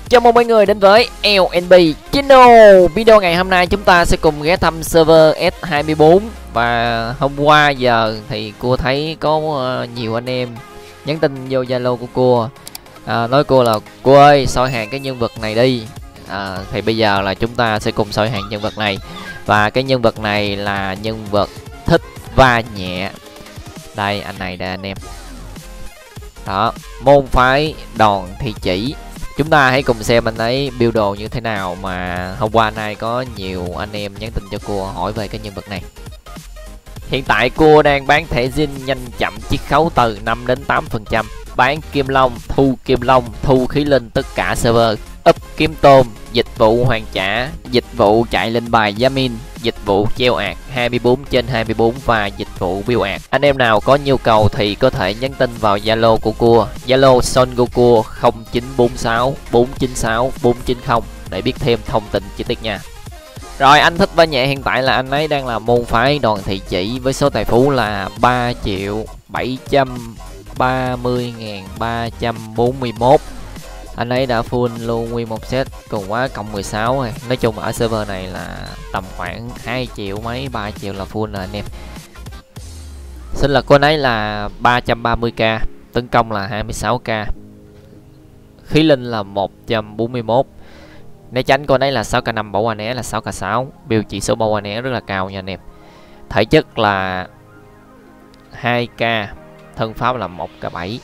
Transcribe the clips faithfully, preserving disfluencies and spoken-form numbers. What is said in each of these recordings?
Chào mừng mọi người đến với lờ en bê Channel. Video ngày hôm nay chúng ta sẽ cùng ghé thăm server S hai mươi bốn. Và hôm qua giờ thì cô thấy có nhiều anh em nhắn tin vô Zalo của cô, à, nói cô là cô ơi soi hàng cái nhân vật này đi. à, Thì bây giờ là chúng ta sẽ cùng soi hàng nhân vật này. Và cái nhân vật này là nhân vật thích va nhẹ. Đây anh này đây anh em. Đó, môn phái đòn thi chỉ. Chúng ta hãy cùng xem anh ấy build đồ như thế nào, mà hôm qua nay có nhiều anh em nhắn tin cho cô hỏi về cái nhân vật này. Hiện tại cô đang bán thẻ zin nhanh chậm chiết khấu từ năm đến tám phần trăm, bán kim long, thu kim long, thu khí linh tất cả server, up kiếm tôm, dịch vụ hoàn trả, dịch vụ chạy lên bài Yamin, dịch vụ treo ạt hai mươi bốn trên hai mươi bốn và dịch vụ build ạt. Anh em nào có nhu cầu thì có thể nhắn tin vào Zalo của cô, Zalo Son Goku không chín bốn sáu bốn chín sáu bốn chín không để biết thêm thông tin chi tiết nha. Rồi, anh thích va nhẹ hiện tại là anh ấy đang là môn phái đoàn thị chỉ với số tài phú là ba triệu bảy trăm ba mươi nghìn ba trăm bốn mươi mốt. Anh ấy đã full luôn nguyên một set cùng quá cộng mười sáu rồi. Nói chung ở server này là tầm khoảng hai triệu mấy ba triệu là full rồi anh em. Sinh lực của anh ấy là ba trăm ba mươi k, tấn công là hai mươi sáu k, khí linh là một trăm bốn mươi mốt, né tránh của anh ấy là sáu k năm, bảo qua né là sáu k sáu. Build chỉ số bảo qua né rất là cao nha anh em. Thể chất là hai k, thân pháp là một k bảy.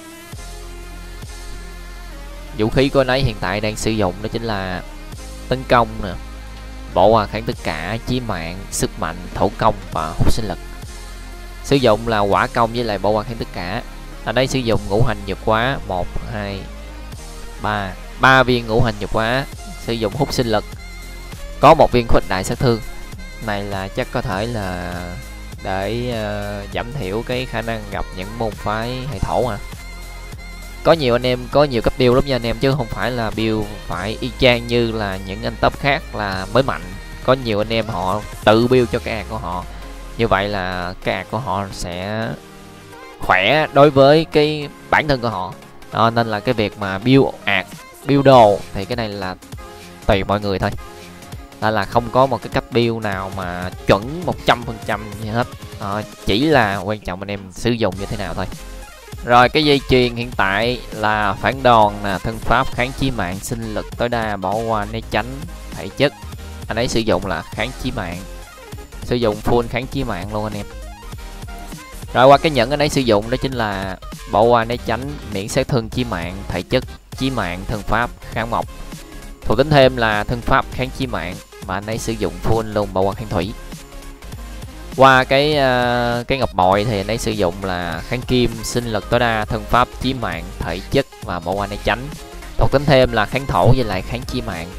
Vũ khí của anh ấy hiện tại đang sử dụng đó chính là tấn công nè, bỏ qua kháng tất cả, chí mạng, sức mạnh, thổ công và hút sinh lực. Sử dụng là quả công với lại bỏ qua kháng tất cả. Ở đây sử dụng ngũ hành nhược hóa một hai ba, ba viên ngũ hành nhược hóa, sử dụng hút sinh lực, có một viên khuếch đại sát thương. Này là chắc có thể là để uh, giảm thiểu cái khả năng gặp những môn phái hệ thổ à. Có nhiều anh em có nhiều cấp build lắm nha anh em, chứ không phải là build phải y chang như là những anh top khác là mới mạnh. Có nhiều anh em họ tự build cho cái ạc của họ, như vậy là cái ạc của họ sẽ khỏe đối với cái bản thân của họ. Đó, nên là cái việc mà build ạc, build đồ thì cái này là tùy mọi người thôi. Đó là không có một cái cách build nào mà chuẩn một trăm phần trăm như hết. Đó, chỉ là quan trọng anh em sử dụng như thế nào thôi. Rồi, cái dây chuyền hiện tại là phản đòn nè, thân pháp, kháng chí mạng, sinh lực tối đa, bỏ qua né tránh, thể chất. Anh ấy sử dụng là kháng chí mạng, sử dụng full kháng chí mạng luôn anh em. Rồi, qua cái nhẫn anh ấy sử dụng đó chính là bỏ qua né tránh, miễn sát thương chí mạng, thể chất, chí mạng, thân pháp, kháng mộc. Thuộc tính thêm là thân pháp, kháng chí mạng, và anh ấy sử dụng full luôn bỏ qua kháng thủy. Qua cái uh, cái ngọc bội thì anh ấy sử dụng là kháng kim, sinh lực tối đa, thân pháp, chí mạng, thể chất và bỏ qua né tránh. Thuộc tính thêm là kháng thổ với lại kháng chí mạng.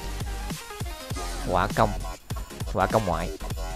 Quả công, quả công ngoại.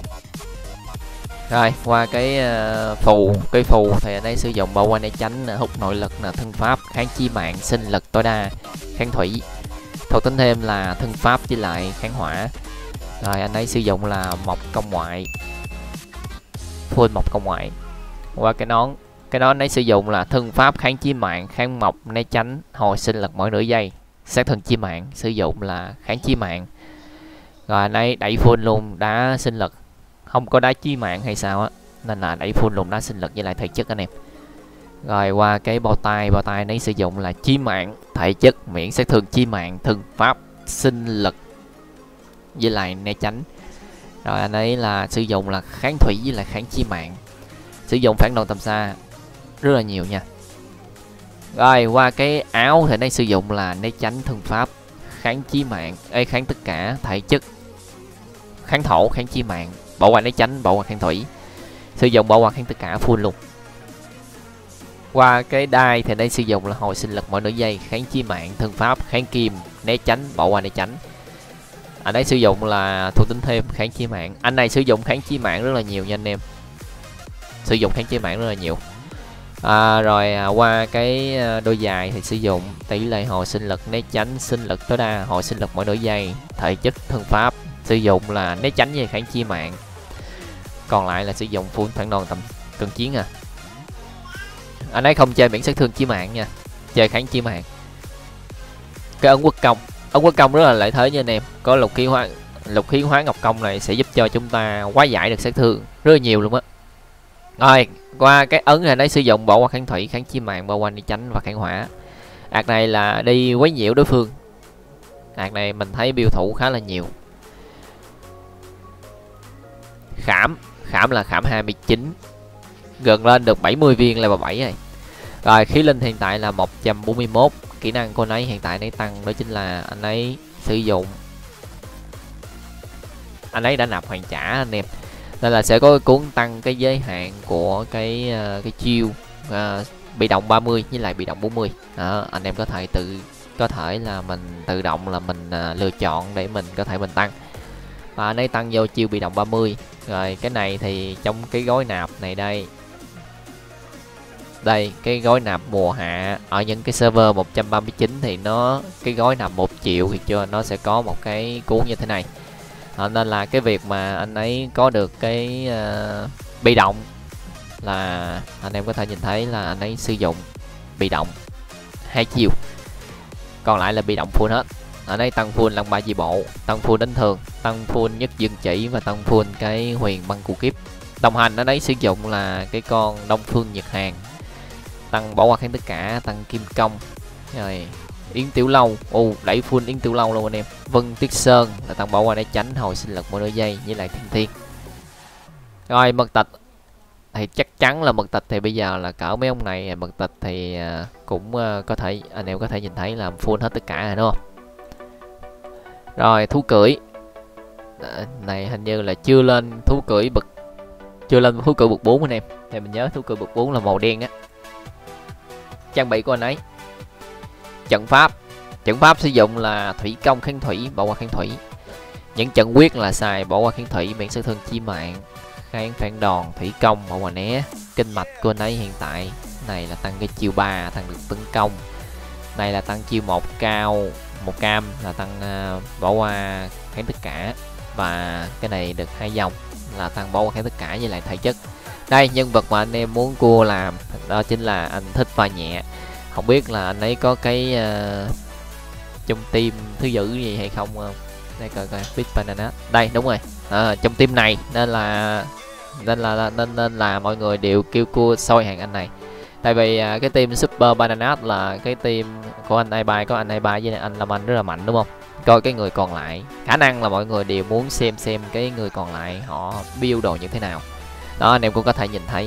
Rồi, qua cái uh, phù, cái phù thì anh ấy sử dụng bỏ qua né tránh, hút nội lực, là thân pháp, kháng chí mạng, sinh lực tối đa, kháng thủy. Thuộc tính thêm là thân pháp với lại kháng hỏa. Rồi, anh ấy sử dụng là mộc công ngoại, full mộc công ngoại. Qua cái nón, cái nón ấy sử dụng là thân pháp, kháng chí mạng, kháng mộc, né tránh, hồi sinh lực mỗi nửa giây, sát thương chí mạng, sử dụng là kháng chí mạng. Rồi anh ấy đẩy full luôn đá sinh lực, không có đá chí mạng hay sao á, nên là đẩy full luôn đá sinh lực với lại thể chất anh em. Rồi qua cái bao tay, bao tay ấy sử dụng là chí mạng, thể chất, miễn sát thương chí mạng, thân pháp, sinh lực với lại né tránh. Rồi anh ấy là sử dụng là kháng thủy với lại kháng chí mạng, sử dụng phản đòn tầm xa rất là nhiều nha. Rồi qua cái áo thì anh ấy sử dụng là né tránh, thân pháp, kháng chí mạng, ấy kháng tất cả, thể chất, kháng thổ, kháng chí mạng, bỏ qua né tránh, bỏ qua kháng thủy, sử dụng bỏ qua kháng tất cả full luôn. Qua cái đai thì anh ấy sử dụng là hồi sinh lực mỗi nửa giây, kháng chí mạng, thân pháp, kháng kim, né tránh, bỏ qua né tránh. Anh ấy sử dụng là thuộc tính thêm kháng chí mạng. Anh này sử dụng kháng chí mạng rất là nhiều nha anh em, sử dụng kháng chí mạng rất là nhiều. À, rồi à, qua cái đôi giày thì sử dụng tỷ lệ hồi sinh lực, né tránh, sinh lực tối đa, hồi sinh lực mỗi nửa giây, thể chất, thân pháp, sử dụng là né tránh với kháng chí mạng. Còn lại là sử dụng full phản đòn tầm cận chiến à. Anh ấy không chơi miễn sát thương chí mạng nha, chơi kháng chí mạng. cái ấn quốc công. Ấn quốc công rất là lợi thế nha anh em, có lục khí hóa lục khí hóa ngọc công này sẽ giúp cho chúng ta hóa giải được sát thương rất là nhiều luôn á. Rồi qua cái ấn này, nó sử dụng bỏ qua kháng thủy, kháng chi mạng, bao quanh đi tránh và kháng hỏa. Ạc này là đi quấy nhiễu đối phương. Ạc này mình thấy biểu thủ khá là nhiều. Khảm, khảm là khảm hai mươi chín, gần lên được bảy mươi viên level bảy này. Rồi khí linh hiện tại là một trăm bốn mươi mốt, kỹ năng của anh ấy hiện tại anh ấy tăng đó chính là anh ấy sử dụng, anh ấy đã nạp hoàn trả anh em, nên là sẽ có cái cuốn tăng cái giới hạn của cái cái chiêu uh, bị động ba mươi với lại bị động bốn mươi. Đó, anh em có thể tự có thể là mình tự động là mình uh, lựa chọn để mình có thể mình tăng, và anh ấy tăng vô chiêu bị động ba mươi. Rồi cái này thì trong cái gói nạp này đây, đây cái gói nạp mùa hạ ở những cái server một trăm ba mươi chín thì nó cái gói nạp một triệu thì cho nó sẽ có một cái cuốn như thế này. À, nên là cái việc mà anh ấy có được cái uh, bị động là anh em có thể nhìn thấy là anh ấy sử dụng bị động hai chiều, còn lại là bị động full hết. Ở đây tăng full lăng ba di bộ, tăng full đánh thường, tăng full nhất dương chỉ và tăng full cái huyền băng cụ kiếp. Đồng hành ở đấy sử dụng là cái con Đông Phương Nhật Hàn, tăng bỏ qua kháng tất cả, tăng kim công. Rồi Yến Tiểu Lâu, u đẩy full Yến Tiểu Lâu luôn anh em. Vân Tuyết Sơn là tăng bỏ qua để tránh hồi sinh lực mỗi đôi dây với lại thiên thiên. Rồi mật tịch thì chắc chắn là mật tịch thì bây giờ là cỡ mấy ông này mật tịch thì cũng có thể anh em có thể nhìn thấy là full hết tất cả rồi đúng không? Rồi thú cưỡi này hình như là chưa lên thú cưỡi bậc chưa lên thú cưỡi bậc bốn anh em, thì mình nhớ thú cưỡi bậc bốn là màu đen á. Trang bị của anh ấy, trận pháp trận pháp sử dụng là thủy công kháng thủy, bỏ qua kháng thủy. Những trận quyết là xài bỏ qua kháng thủy, miễn sát thương chi mạng, kháng phản đòn, thủy công, bỏ qua né. Kinh mạch của anh ấy hiện tại này là tăng cái chiêu ba, tăng được tấn công. Này là tăng chiêu một cao, một cam là tăng uh, bỏ qua kháng tất cả, và cái này được hai dòng là tăng bỏ qua kháng tất cả với lại thể chất. Đây nhân vật mà anh em muốn cua làm đó chính là anh thích pha nhẹ, không biết là anh ấy có cái uh, trong team thứ dữ gì hay không. Đây coi coi Big Banana, đây đúng rồi, à, trong team này nên là nên là nên nên là mọi người đều kêu cua soi hàng anh này. Tại vì à, cái team Super Banana là cái team của anh i ba, có anh i ba với anh Lam Anh rất là mạnh đúng không? Coi cái người còn lại, khả năng là mọi người đều muốn xem xem cái người còn lại họ build đồ như thế nào. Đó anh em cũng có thể nhìn thấy.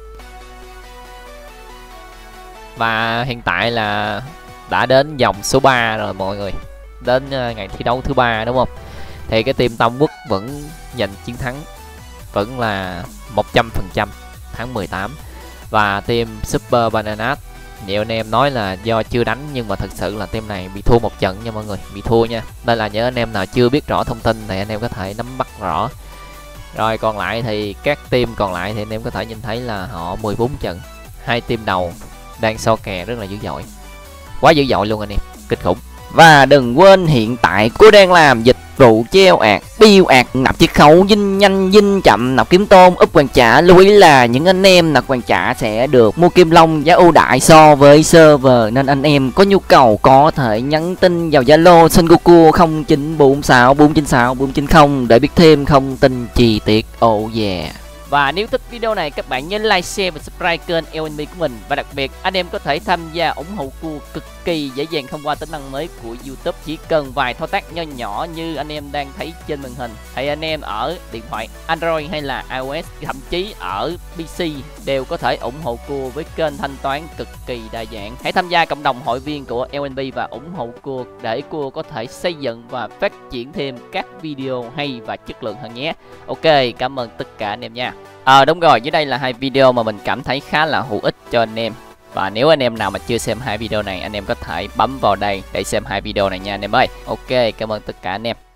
Và hiện tại là đã đến vòng số ba rồi mọi người, đến uh, ngày thi đấu thứ ba đúng không? Thì cái team Tam Quốc vẫn giành chiến thắng, vẫn là một trăm phần trăm tháng mười tám. Và team Super Banana nhiều anh em nói là do chưa đánh, nhưng mà thực sự là team này bị thua một trận nha mọi người, bị thua nha. Nên là nhớ anh em nào chưa biết rõ thông tin thì anh em có thể nắm bắt rõ. Rồi còn lại thì các team còn lại thì anh em có thể nhìn thấy là họ mười bốn trận, hai team đầu đang so kè rất là dữ dội, quá dữ dội luôn anh em, kinh khủng. Và đừng quên hiện tại cô đang làm dịch vụ treo ạc, biêu ạc, nạp chiết khấu, dinh nhanh, dinh chậm, nạp kiếm tôm, úp hoàn trả. Lưu ý là những anh em nạp hoàn trả sẽ được mua kim long giá ưu đãi so với server, nên anh em có nhu cầu có thể nhắn tin vào Zalo Sengoku không chín bốn sáu bốn chín sáu bốn chín không để biết thêm thông tin chi tiết. Oh yeah. Và nếu thích video này các bạn nhớ like, share và subscribe kênh lờ en bê của mình. Và đặc biệt anh em có thể tham gia ủng hộ cua cực kỳ dễ dàng thông qua tính năng mới của YouTube, chỉ cần vài thao tác nho nhỏ như anh em đang thấy trên màn hình. Hay anh em ở điện thoại Android hay là iOS, thậm chí ở pê xê đều có thể ủng hộ cua với kênh thanh toán cực kỳ đa dạng. Hãy tham gia cộng đồng hội viên của lờ en bê và ủng hộ cua để cua có thể xây dựng và phát triển thêm các video hay và chất lượng hơn nhé. Ok, cảm ơn tất cả anh em nha. Ờ à, đúng rồi, dưới đây là hai video mà mình cảm thấy khá là hữu ích cho anh em. Và nếu anh em nào mà chưa xem hai video này, anh em có thể bấm vào đây để xem hai video này nha anh em ơi. Ok, cảm ơn tất cả anh em.